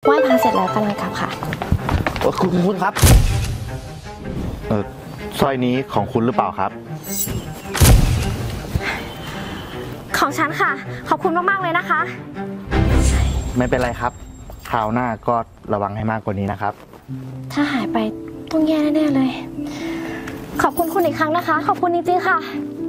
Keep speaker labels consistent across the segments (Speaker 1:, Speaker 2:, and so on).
Speaker 1: ไหว้พระเสร็จแล้วกำลังกลับค่ะ
Speaker 2: คุณครับสร้อยนี้ของคุณหรือเปล่าครับ
Speaker 1: ของฉันค่ะขอบคุณมากๆเลยนะคะ
Speaker 2: ไม่เป็นไรครับคราวหน้าก็ระวังให้มากกว่านี้นะครับ
Speaker 1: ถ้าหายไปต้องแย่แน่ๆเลยขอบคุณคุณอีกครั้งนะคะขอบคุณจริงๆค่ะ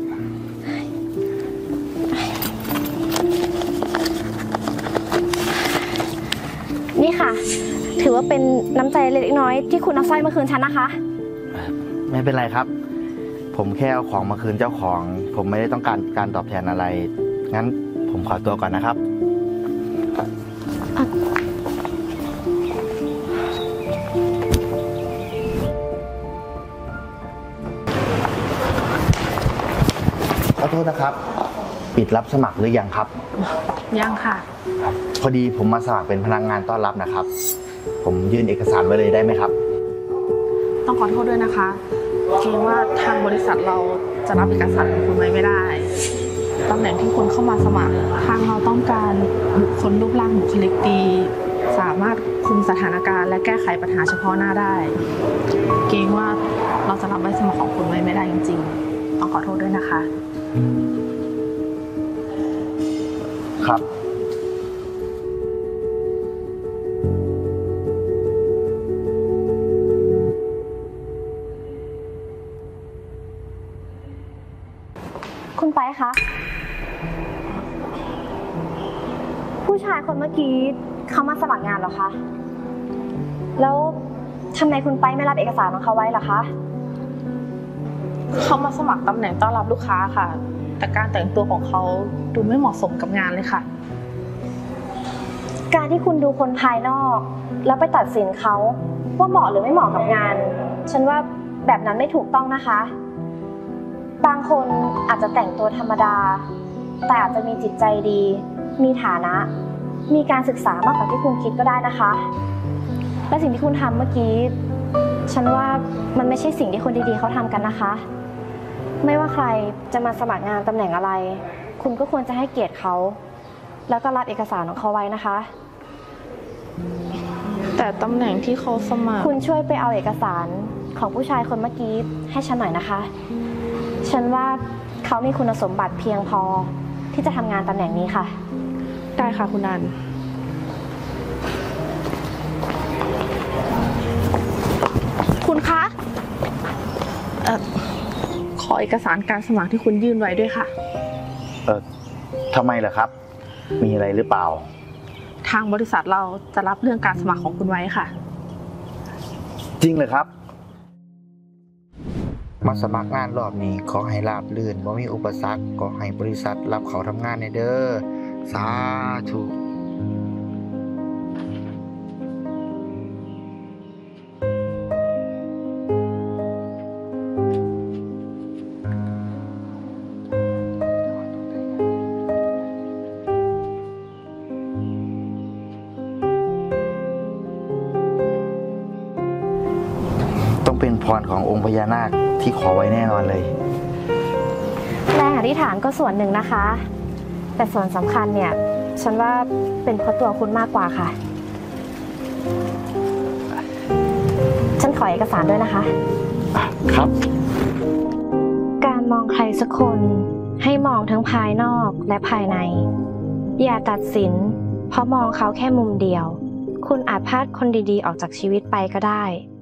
Speaker 1: นี่ค่ะถือว่าเป็นน้ำใจเล็กน้อยที่คุณเอาสร้อยมาคืนฉันนะคะ
Speaker 2: ไม่เป็นไรครับผมแค่เอาของมาคืนเจ้าของผมไม่ได้ต้องการตอบแทนอะไรงั้นผมขอตัวก่อนนะครับขอโทษนะครับปิดรับสมัครหรือยังครับ
Speaker 3: ยังค่ะ
Speaker 2: พอดีผมมาสมัครเป็นพนักงานต้อนรับนะครับผมยื่นเอกสารไว้เลยได้ไหมครับ
Speaker 3: ต้องขอโทษด้วยนะคะเกรงว่าทางบริษัทเราจะรับเอกสารของคุณไว้ไม่ได้ตำแหน่งที่คุณเข้ามาสมัครทางเราต้องการบุคคลรูปร่างบุคลิกดีสามารถคุมสถานการณ์และแก้ไขปัญหาเฉพาะหน้าได้เกรงว่าเราจะรับใบสมัครของคุณไว้ไม่ได้จริงๆต้องขอโทษด้วยนะคะ
Speaker 2: ครับ
Speaker 1: คุณไปคะผู้ชายคนเมื่อกี้เขามาสมัครงานเหรอคะแล้วทำไมคุณไปไม่รับเอกสารของเขาไว้ล่ะคะ
Speaker 3: เขามาสมัครตำแหน่งต้อนรับลูกค้าค่ะแต่การแต่งตัวของเขาดูไม่เหมาะสมกับงานเลยค่ะ
Speaker 1: การที่คุณดูคนภายนอกแล้วไปตัดสินเขาว่าเหมาะหรือไม่เหมาะกับงานฉันว่าแบบนั้นไม่ถูกต้องนะคะบางคนอาจจะแต่งตัวธรรมดาแต่อาจจะมีจิตใจดีมีฐานะมีการศึกษามากกว่าที่คุณคิดก็ได้นะคะและสิ่งที่คุณทำเมื่อกี้ฉันว่ามันไม่ใช่สิ่งที่คนดีๆเขาทำกันนะคะไม่ว่าใครจะมาสมัครงานตำแหน่งอะไรคุณก็ควรจะให้เกียรติเขาแล้วก็รับเอกสารของเขาไว้นะคะ
Speaker 3: แต่ตำแหน่งที่เขาสมัคร
Speaker 1: คุณช่วยไปเอาเอกสารของผู้ชายคนเมื่อกี้ให้ฉันหน่อยนะคะฉันว่าเขามีคุณสมบัติเพียงพอที่จะทำงานตำแหน่งนี้ค่ะ
Speaker 3: ได้ค่ะคุณนันคุณคะขอเอกสารการสมัครที่คุณยื่นไว้ด้วยค่ะ
Speaker 2: ทำไมล่ะครับมีอะไรหรือเปล่า
Speaker 3: ทางบริษัทเราจะรับเรื่องการสมัครของคุณไว้ค่ะ
Speaker 2: จริงเลยครับมาสมัครงานรอบนี้ขอให้ราบรื่นบ่มีอุปสรรคขอให้บริษัทรับเขาทำงานในเด้อสาธุต้องเป็นพรขององค์พญานาคที่ขอไว้แน่นอนเลย
Speaker 1: แรงอธิษฐานก็ส่วนหนึ่งนะคะแต่ส่วนสำคัญเนี่ยฉันว่าเป็นเพราะตัวคุณมากกว่าค่ะฉันขอเอกสารด้วยนะคะ
Speaker 2: ครับ
Speaker 1: การมองใครสักคนให้มองทั้งภายนอกและภายในอย่าตัดสินเพราะมองเขาแค่มุมเดียวคุณอาจพลาดคนดีๆออกจากชีวิตไปก็ได้